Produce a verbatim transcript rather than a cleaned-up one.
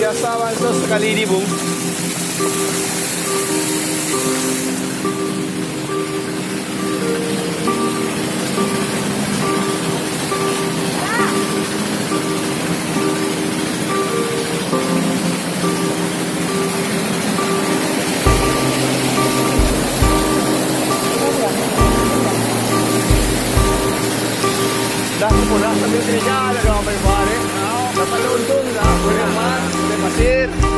biasa masuk sekali ini, Bung. Dah sudah sambil kerja ada orang main bareng. Dapat untung dah, boleh mas, boleh pasir.